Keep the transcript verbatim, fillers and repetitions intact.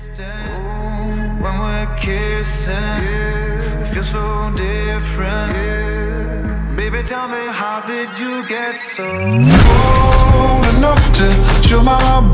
When we're kissing, it feels so different. Baby, tell me, how did you get so cold enough to chill my